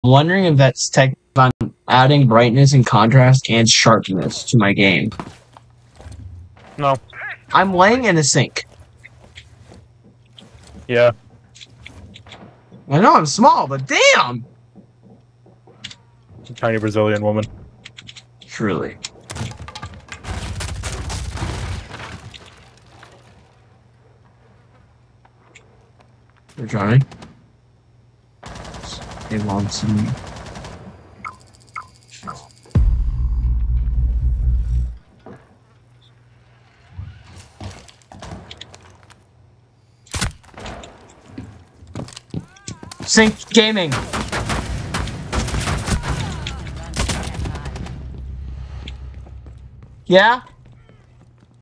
wondering if that's tech. I'm adding brightness and contrast and sharpness to my game. No. I'm laying in a sink. Yeah. I know I'm small, but damn! Tiny Brazilian woman. Truly. They're trying. They want some. Sync gaming. Yeah?